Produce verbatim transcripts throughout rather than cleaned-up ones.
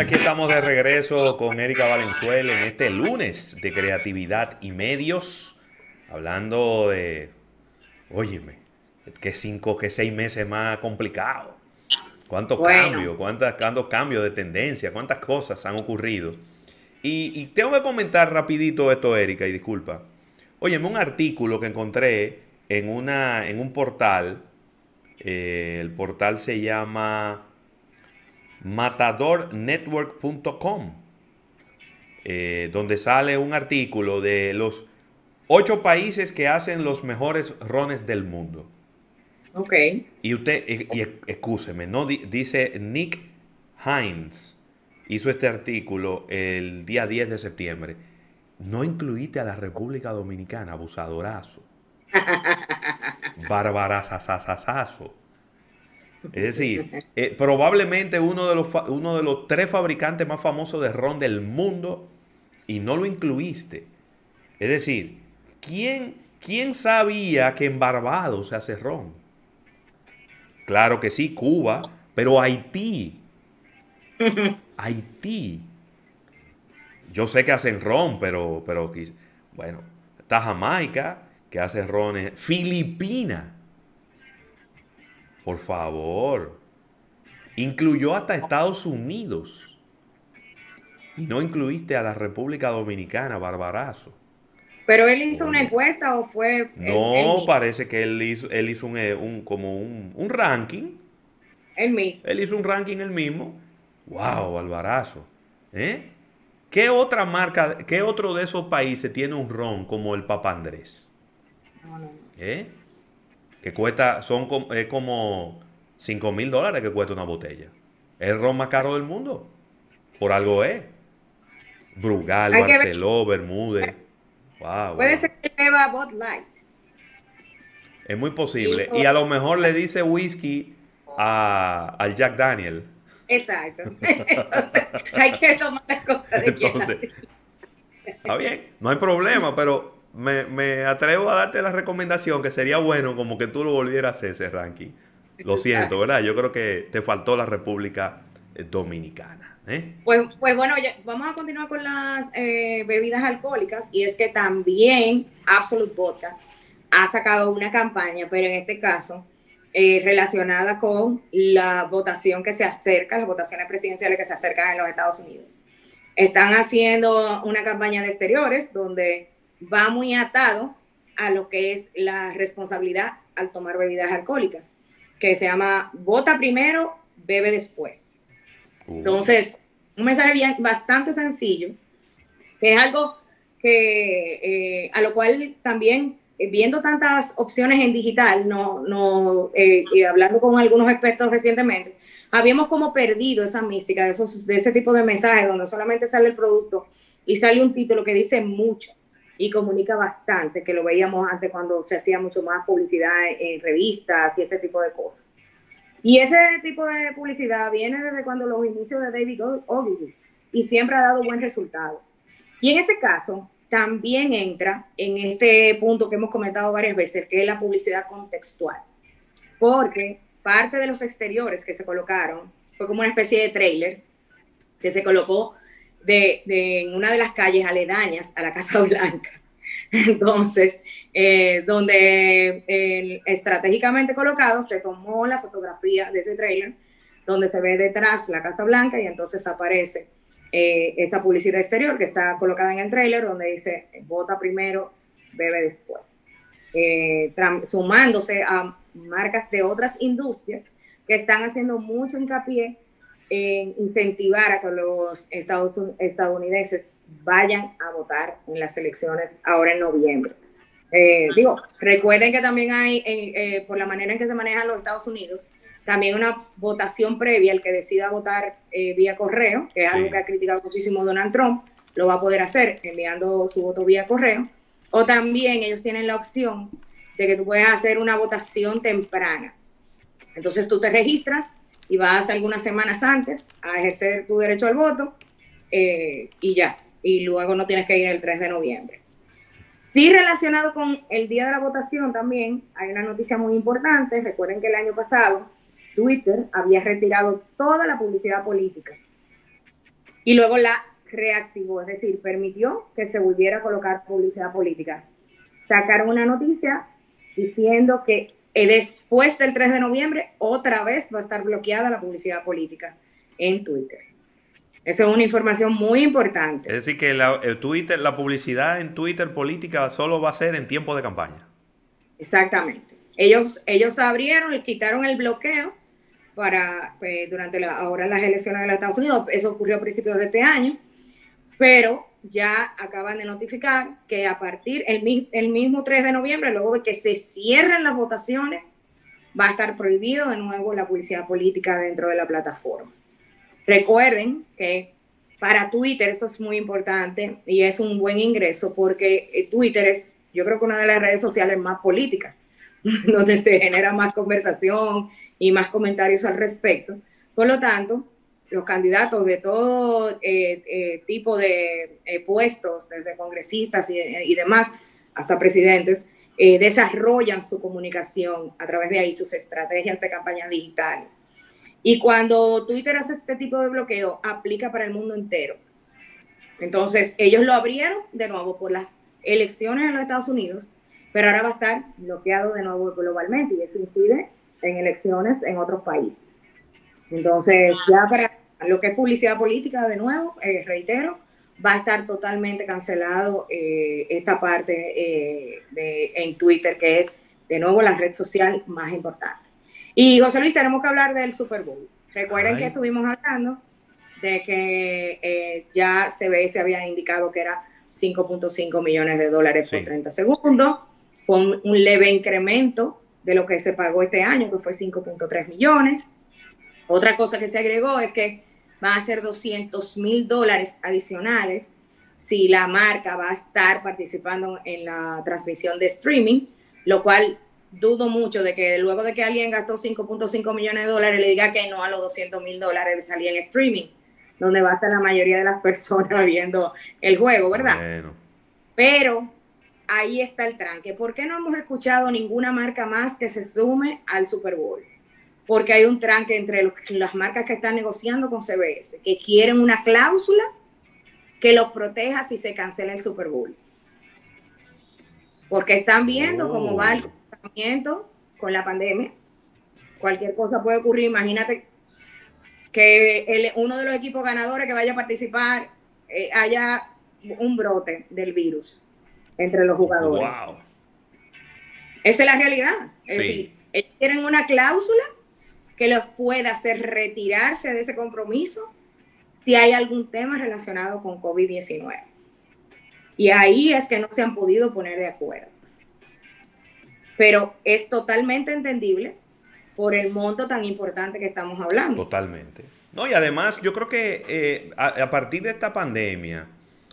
aquí estamos de regreso con Erika Valenzuela en este lunes de creatividad y medios, hablando de, óyeme, que cinco, que seis meses más complicado. ¿Cuántos Bueno, cambios, cuántos, cuántos cambios de tendencia, cuántas cosas han ocurrido? Y, y tengo que comentar rapidito esto, Erika, y disculpa. Óyeme, un artículo que encontré en, una, en un portal, eh, el portal se llama matador network punto com, eh, donde sale un artículo de los ocho países que hacen los mejores rones del mundo. ok. Y usted, y, y excúseme, no Di- dice Nick Hines hizo este artículo el día diez de septiembre. No incluiste a la República Dominicana, abusadorazo, barbarazazazazo. Es decir, eh, probablemente uno de, los fa- uno de los tres fabricantes más famosos de ron del mundo y no lo incluiste. Es decir, ¿quién, quién sabía que en Barbados se hace ron? Claro que sí, Cuba, pero Haití, Haití. Yo sé que hacen ron, pero, pero bueno, está Jamaica, que hace rones. Filipinas, por favor. Incluyó hasta Estados Unidos. Y no incluiste a la República Dominicana, barbarazo. ¿Pero él hizo una Oye, encuesta o fue él, él no mismo? parece que él hizo, él hizo un, eh, un- como un, un ranking. Él mismo. Él hizo un ranking él mismo. ¡Wow, barbarazo! ¿Eh? ¿Qué otra marca, qué otro de esos países tiene un ron como el Papa Andrés? No, no, no. ¿Eh? Que cuesta, son com- es como cinco mil dólares que cuesta una botella. Es el ron más caro del mundo. Por algo es. Brugal, Hay que ver, Barceló, Bermúdez. Wow, puede wow. ser que beba Bud Light. Es muy posible. Hizo- Y a lo mejor le dice whisky a, al Jack Daniel. exacto. Entonces, hay que tomar las cosas de quien las Entonces, está bien, no hay problema, pero me, me atrevo a darte la recomendación que sería bueno como que tú lo volvieras a hacer ese ranking. Lo siento, exacto. ¿verdad? Yo creo que te faltó la República eh, Dominicana. ¿Eh? Pues, pues bueno, ya- vamos a continuar con las eh, bebidas alcohólicas y es que también Absolute Vodka ha sacado una campaña, pero en este caso eh, relacionada con la votación que se acerca, las votaciones presidenciales que se acercan en los Estados Unidos. Están haciendo una campaña de exteriores donde va muy atado a lo que es la responsabilidad al tomar bebidas alcohólicas, que se llama vota primero, bebe después. Uh, Entonces, un mensaje bien, bastante sencillo, que es algo que eh, a lo cual también eh, viendo tantas opciones en digital, no, no, eh, y hablando con algunos expertos recientemente, habíamos como perdido esa mística de, esos, de ese tipo de mensajes donde solamente sale el producto y sale un título que dice mucho y comunica bastante, que lo veíamos antes cuando se hacía mucho más publicidad en, en revistas y ese tipo de cosas. Y ese tipo de publicidad viene desde cuando los inicios de David Ogilvy y siempre ha dado buen resultado. Y en este caso, también entra en este punto que hemos comentado varias veces, que es la publicidad contextual. Porque parte de los exteriores que se colocaron fue como una especie de trailer que se colocó de, de, en una de las calles aledañas a la Casa Blanca. Entonces, eh, donde eh, estratégicamente colocado se tomó la fotografía de ese trailer, donde se ve detrás la Casa Blanca y entonces aparece eh, esa publicidad exterior que está colocada en el trailer, donde dice vota primero, bebe después. Eh, sumándose a marcas de otras industrias que están haciendo mucho hincapié en incentivar a que los estados, estadounidenses vayan a votar en las elecciones ahora en noviembre. Eh, digo, recuerden que también hay, eh, eh, por la manera en que se manejan los Estados Unidos, también una votación previa, el que decida votar eh, vía correo, que es algo que sí. ha criticado muchísimo Donald Trump, lo va a poder hacer enviando su voto vía correo. O también ellos tienen la opción de que tú puedes hacer una votación temprana. Entonces tú te registras y vas algunas semanas antes a ejercer tu derecho al voto eh, y ya. Y luego no tienes que ir el tres de noviembre. Sí, relacionado con el día de la votación también, hay una noticia muy importante. Recuerden que el año pasado Twitter había retirado toda la publicidad política y luego la reactivó, es decir, permitió que se volviera a colocar publicidad política. Sacaron una noticia diciendo que después del tres de noviembre otra vez va a estar bloqueada la publicidad política en Twitter. Esa es una información muy importante. Es decir, que la, el Twitter, la publicidad en Twitter política solo va a ser en tiempo de campaña. Exactamente. Ellos, ellos abrieron y quitaron el bloqueo para pues, durante la, ahora las elecciones de los Estados Unidos. Eso ocurrió a principios de este año, pero ya acaban de notificar que a partir el, el mismo tres de noviembre, luego de que se cierren las votaciones, va a estar prohibido de nuevo la publicidad política dentro de la plataforma. Recuerden que para Twitter esto es muy importante y es un buen ingreso porque Twitter es, yo creo que una de las redes sociales más políticas, donde se genera más conversación y más comentarios al respecto. Por lo tanto, los candidatos de todo eh, eh, tipo de eh, puestos, desde congresistas y, y demás, hasta presidentes, eh, desarrollan su comunicación a través de ahí, sus estrategias de campañas digitales. Y cuando Twitter hace este tipo de bloqueo, aplica para el mundo entero. Entonces, ellos lo abrieron de nuevo por las elecciones en los Estados Unidos, pero ahora va a estar bloqueado de nuevo globalmente y eso incide en elecciones en otros países. Entonces, ya para lo que es publicidad política, de nuevo, eh, reitero, va a estar totalmente cancelado eh, esta parte eh, de, en Twitter, que es, de nuevo, la red social más importante. Y, José Luis, tenemos que hablar del Super Bowl. Recuerden Ay. que estuvimos hablando de que eh, ya C B S había indicado que era cinco punto cinco millones de dólares sí. por treinta segundos, con un leve incremento de lo que se pagó este año, que fue cinco punto tres millones. Otra cosa que se agregó es que va a ser doscientos mil dólares adicionales si la marca va a estar participando en la transmisión de streaming, lo cual dudo mucho de que luego de que alguien gastó cinco punto cinco millones de dólares le diga que no a los doscientos mil dólares de salir en streaming, donde va a estar la mayoría de las personas viendo el juego, ¿verdad? Bueno. Pero ahí está el tranque. ¿Por qué no hemos escuchado ninguna marca más que se sume al Super Bowl? Porque hay un tranque entre los, las marcas que están negociando con C B S, que quieren una cláusula que los proteja si se cancela el Super Bowl. Porque están viendo oh. cómo va el comportamiento con la pandemia. Cualquier cosa puede ocurrir. Imagínate que el, uno de los equipos ganadores que vaya a participar eh, haya un brote del virus entre los jugadores. Wow. Esa es la realidad. Es sí. decir, ellos quieren una cláusula que los pueda hacer retirarse de ese compromiso si hay algún tema relacionado con COVID diecinueve. Y ahí es que no se han podido poner de acuerdo. Pero es totalmente entendible por el monto tan importante que estamos hablando. Totalmente. No, y además yo creo que eh, a, a partir de esta pandemia,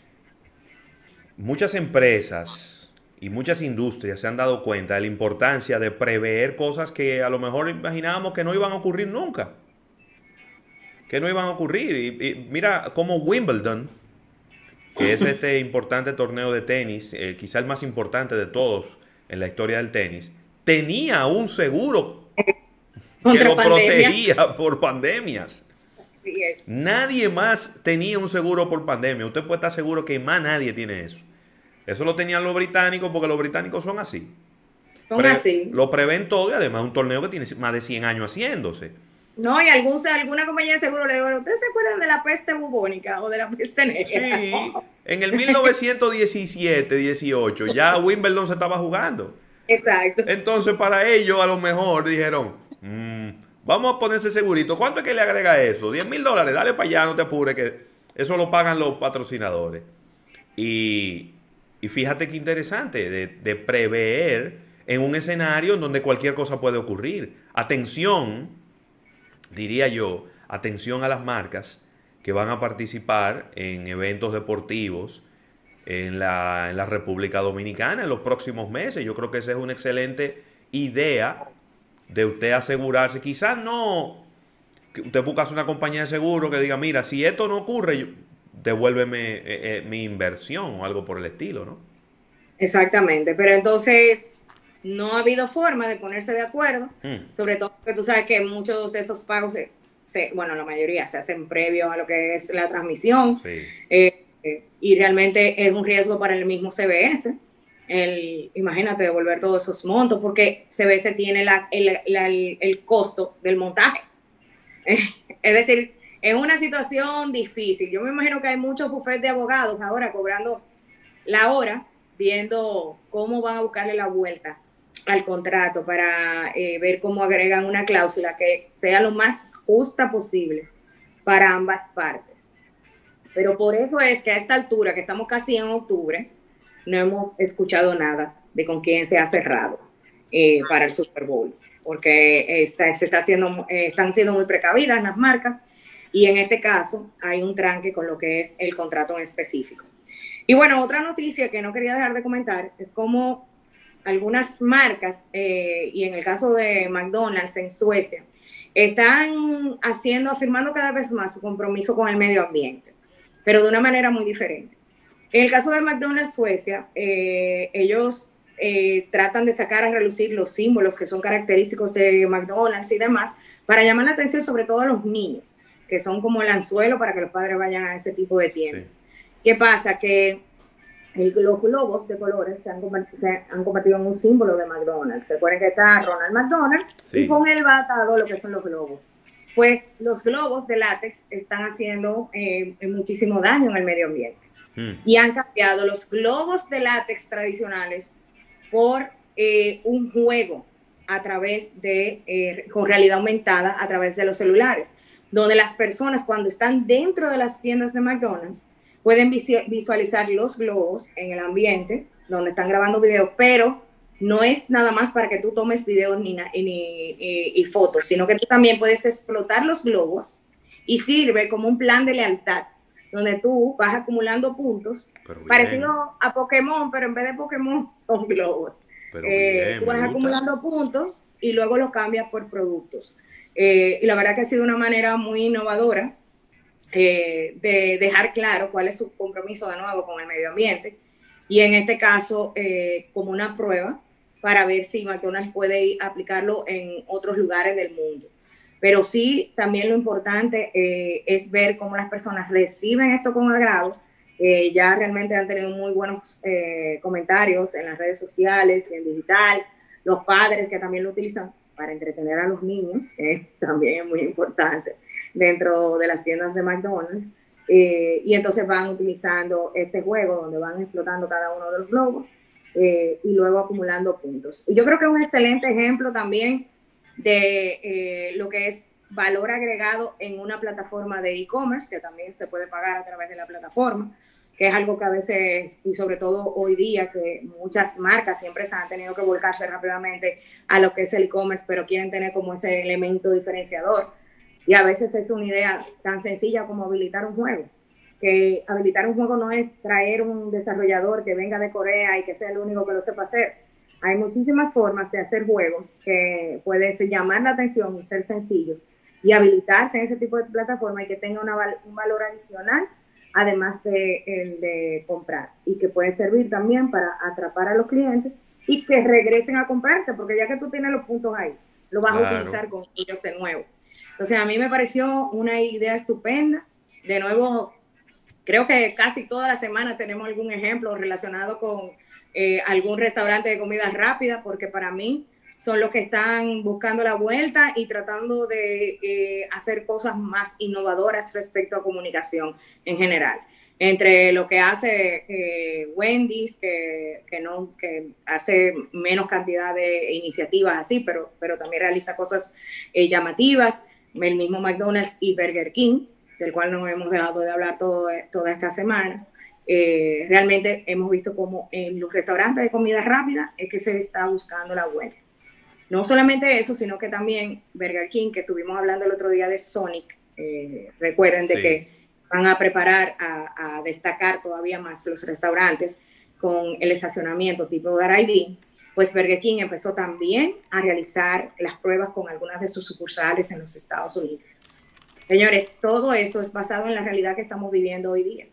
muchas empresas y muchas industrias se han dado cuenta de la importancia de prever cosas que a lo mejor imaginábamos que no iban a ocurrir nunca. Que no iban a ocurrir. Y, y mira cómo Wimbledon, que es este importante torneo de tenis, eh, quizá el más importante de todos en la historia del tenis, tenía un seguro que lo protegía por pandemias. Yes. Nadie más tenía un seguro por pandemia. Usted puede estar seguro que más nadie tiene eso. Eso lo tenían los británicos porque los británicos son así. Son Pre así. Lo prevén todo y además un torneo que tiene más de cien años haciéndose. No, y algún, alguna compañía de seguro le digo, ¿ustedes se acuerdan de la peste bubónica o de la peste negra? Sí, en el mil novecientos diecisiete, dieciocho ya Wimbledon se estaba jugando. Exacto. Entonces para ellos a lo mejor dijeron, mmm, vamos a ponerse segurito. ¿Cuánto es que le agrega eso? diez mil dólares, dale para allá, no te apures, que eso lo pagan los patrocinadores. Y, y fíjate qué interesante, de, de prever en un escenario en donde cualquier cosa puede ocurrir. Atención, diría yo, atención a las marcas que van a participar en eventos deportivos en la, en la República Dominicana en los próximos meses. Yo creo que esa es una excelente idea de usted asegurarse. Quizás no, que usted buscase una compañía de seguro que diga, mira, si esto no ocurre, yo, devuélveme eh, eh, mi inversión o algo por el estilo, ¿no? Exactamente, pero entonces no ha habido forma de ponerse de acuerdo, mm. sobre todo porque tú sabes que muchos de esos pagos se, se, bueno, la mayoría se hacen previo a lo que es la transmisión. Sí. Eh, eh, y realmente es un riesgo para el mismo C B S. El, imagínate devolver todos esos montos, porque C B S tiene la, el, la, el, el costo del montaje. Es decir, es una situación difícil. Yo me imagino que hay muchos bufetes de abogados ahora cobrando la hora, viendo cómo van a buscarle la vuelta al contrato para eh, ver cómo agregan una cláusula que sea lo más justa posible para ambas partes. Pero por eso es que a esta altura, que estamos casi en octubre, no hemos escuchado nada de con quién se ha cerrado eh, para el Super Bowl, porque está, se está haciendo, eh, están siendo muy precavidas las marcas y en este caso hay un tranque con lo que es el contrato en específico. Y bueno, otra noticia que no quería dejar de comentar es cómo algunas marcas, eh, y en el caso de McDonald's en Suecia, están haciendo, afirmando cada vez más su compromiso con el medio ambiente, pero de una manera muy diferente. En el caso de McDonald's Suecia, eh, ellos eh, tratan de sacar a relucir los símbolos que son característicos de McDonald's y demás, para llamar la atención sobre todo a los niños, que son como el anzuelo para que los padres vayan a ese tipo de tiendas. Sí. ¿Qué pasa? Que el, los globos de colores se han, se han convertido en un símbolo de McDonald's. Se acuerdan que está Ronald McDonald, sí, y con él va atado lo que son los globos. Pues los globos de látex están haciendo eh, muchísimo daño en el medio ambiente. Hmm. Y han cambiado los globos de látex tradicionales por eh, un juego a través de, eh, con realidad aumentada a través de los celulares, donde las personas cuando están dentro de las tiendas de McDonald's pueden visualizar los globos en el ambiente donde están grabando videos, pero no es nada más para que tú tomes videos ni, ni, ni, y fotos, sino que tú también puedes explotar los globos y sirve como un plan de lealtad, donde tú vas acumulando puntos, parecido a Pokémon, pero en vez de Pokémon son globos. Eh, bien, tú vas acumulando puntos y luego los cambias por productos. Eh, y la verdad que ha sido una manera muy innovadora eh, de dejar claro cuál es su compromiso de nuevo con el medio ambiente. Y en este caso, eh, como una prueba para ver si McDonald's puede aplicarlo en otros lugares del mundo. Pero sí, también lo importante eh, es ver cómo las personas reciben esto con agrado. Eh, ya realmente han tenido muy buenos eh, comentarios en las redes sociales y en digital. Los padres que también lo utilizan para entretener a los niños, que también es muy importante dentro de las tiendas de McDonald's. Eh, y entonces van utilizando este juego donde van explotando cada uno de los globos eh, y luego acumulando puntos. Y yo creo que es un excelente ejemplo también de eh, lo que es valor agregado en una plataforma de e-commerce, que también se puede pagar a través de la plataforma, que es algo que a veces, y sobre todo hoy día, que muchas marcas y empresas han tenido que volcarse rápidamente a lo que es el e-commerce, pero quieren tener como ese elemento diferenciador. Y a veces es una idea tan sencilla como habilitar un juego, que habilitar un juego no es traer un desarrollador que venga de Corea y que sea el único que lo sepa hacer. Hay muchísimas formas de hacer juegos que pueden llamar la atención y ser sencillos y habilitarse en ese tipo de plataforma y que tenga una, un valor adicional, además de el de comprar, y que puede servir también para atrapar a los clientes y que regresen a comprarte, porque ya que tú tienes los puntos ahí, lo vas claro. a utilizar con ellos de nuevo. Entonces, a mí me pareció una idea estupenda. De nuevo, creo que casi toda la semana tenemos algún ejemplo relacionado con eh, algún restaurante de comida rápida, porque para mí son los que están buscando la vuelta y tratando de eh, hacer cosas más innovadoras respecto a comunicación en general. Entre lo que hace eh, Wendy's, que, que, no, que hace menos cantidad de iniciativas así, pero, pero también realiza cosas eh, llamativas. El mismo McDonald's y Burger King, del cual no hemos dejado de hablar todo, toda esta semana. Eh, realmente hemos visto como en los restaurantes de comida rápida es que se está buscando la vuelta. No solamente eso, sino que también Burger King, que estuvimos hablando el otro día de Sonic, eh, recuerden de sí. que van a preparar a, a destacar todavía más los restaurantes con el estacionamiento tipo drive-in. Pues Burger King empezó también a realizar las pruebas con algunas de sus sucursales en los Estados Unidos. Señores, todo esto es basado en la realidad que estamos viviendo hoy día.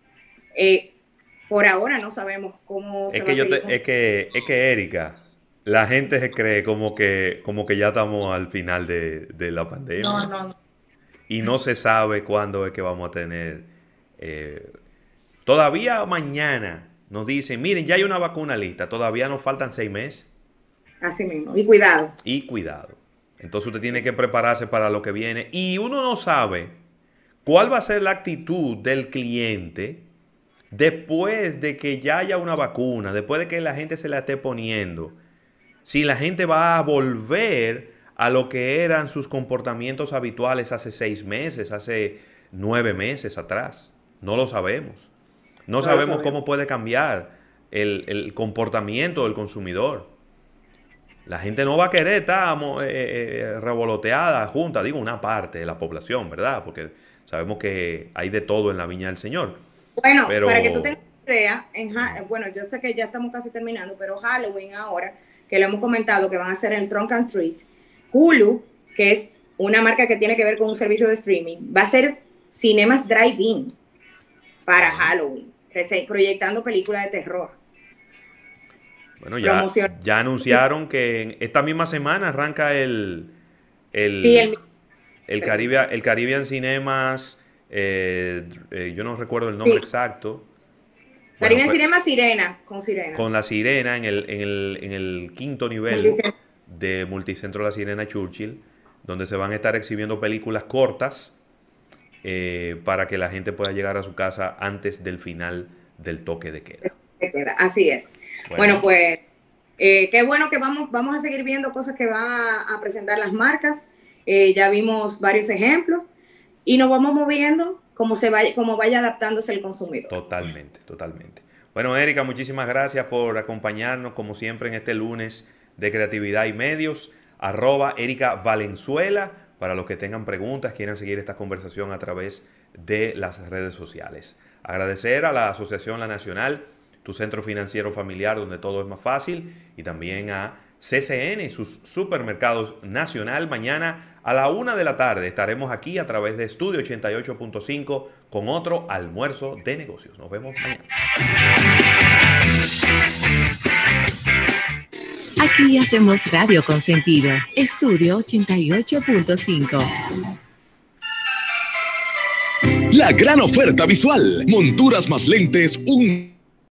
Eh, por ahora no sabemos cómo se es va que a yo seguir te, es que es que Erika, la gente se cree como que como que ya estamos al final de, de la pandemia. No, no. y no se sabe cuándo es que vamos a tener. Eh, todavía mañana nos dicen, miren, ya hay una vacuna lista, todavía nos faltan seis meses. Así mismo, y cuidado. Y cuidado. Entonces usted tiene que prepararse para lo que viene. Y uno no sabe cuál va a ser la actitud del cliente después de que ya haya una vacuna, después de que la gente se la esté poniendo. Si la gente va a volver a lo que eran sus comportamientos habituales hace seis meses, hace nueve meses atrás. No lo sabemos. No, no sabemos, sabemos cómo puede cambiar el, el comportamiento del consumidor. La gente no va a querer estar eh, eh, revoloteada junta, digo, una parte de la población, ¿verdad? Porque sabemos que hay de todo en la viña del Señor. Bueno, pero... para que tú tengas idea, en bueno, yo sé que ya estamos casi terminando, pero Halloween ahora, que lo hemos comentado, que van a hacer el Trunk and Treat, Hulu, que es una marca que tiene que ver con un servicio de streaming, va a ser cinemas drive-in para Halloween, proyectando películas de terror. Bueno, ya, ya anunciaron que en esta misma semana arranca el el, sí, el, el, Caribbean, el Caribbean Cinemas, eh, eh, yo no recuerdo el nombre sí. exacto. Caribbean bueno, Cinemas Sirena, con Sirena. Con la Sirena en el, en el, en el quinto nivel Multicentro. de Multicentro La Sirena Churchill, donde se van a estar exhibiendo películas cortas eh, para que la gente pueda llegar a su casa antes del final del toque de queda. Así es. Bueno, bueno pues eh, qué bueno que vamos, vamos a seguir viendo cosas que van a, a presentar las marcas. Eh, ya vimos varios ejemplos y nos vamos moviendo como, se vaya, como vaya adaptándose el consumidor. Totalmente, totalmente. Bueno, Erika, muchísimas gracias por acompañarnos como siempre en este lunes de creatividad y medios. Arroba Erika Valenzuela para los que tengan preguntas, quieran seguir esta conversación a través de las redes sociales. Agradecer a la Asociación La Nacional, tu centro financiero familiar donde todo es más fácil, y también a C C N y sus supermercados nacional. Mañana a la una de la tarde estaremos aquí a través de Estudio ochenta y ocho punto cinco con otro almuerzo de negocios. Nos vemos mañana. Aquí hacemos radio con sentido. Estudio ochenta y ocho punto cinco. La gran oferta visual. Monturas más lentes, un